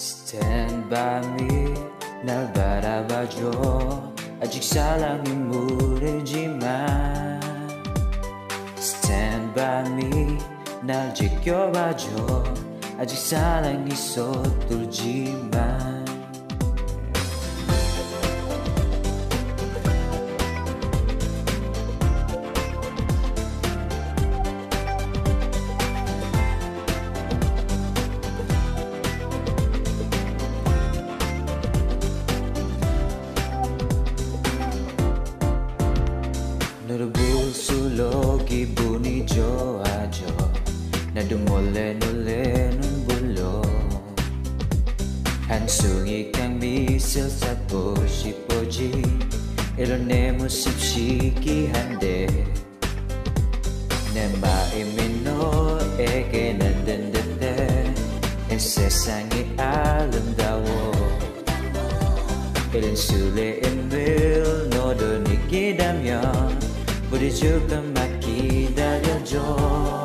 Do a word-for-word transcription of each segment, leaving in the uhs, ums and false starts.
Stand by me, 날 바라봐줘. 아직 사랑이 무르지만 Stand by me, 날 지켜봐줘. 아직 사랑이 서툴지만 너를 볼수록 기분이 좋아져. 나도 몰래 놀래는 불러. 한송이 강미소 쌓고 싶어지. 이런 내 모습 시기한데 내 마음이 너에게 난 든든해. 이 세상이 아름다워. 이런 설레임을 너도 느끼다면 우리 조금만 기다려줘.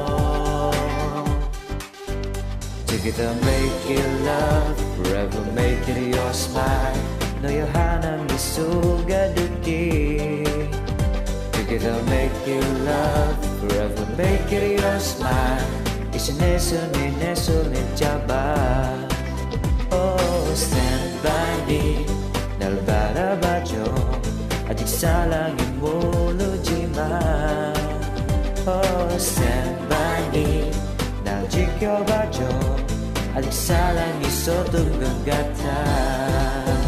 Together make it love, forever make it your smile. 너의 환한 미소가 듣기. Together make it love, forever make it your smile. 이제 내 손이 내 손을 잡아. Oh, stand by me, 날 바라봐줘. 아직 사랑이 모르지만 Oh, stand by me, 날 지켜봐줘. 아직 사랑이 서툰 것 같아.